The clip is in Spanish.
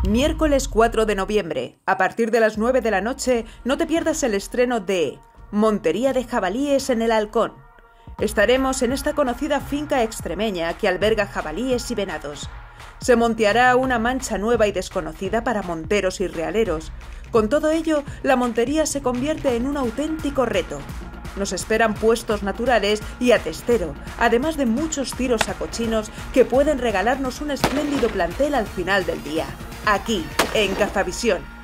Miércoles 4 de noviembre, a partir de las 9 de la noche, no te pierdas el estreno de Montería de Jabalíes en el Halcón. Estaremos en esta conocida finca extremeña que alberga jabalíes y venados. Se monteará una mancha nueva y desconocida para monteros y realeros. Con todo ello, la montería se convierte en un auténtico reto. Nos esperan puestos naturales y a testero, además de muchos tiros a cochinos que pueden regalarnos un espléndido plantel al final del día. Aquí, en Cazavisión.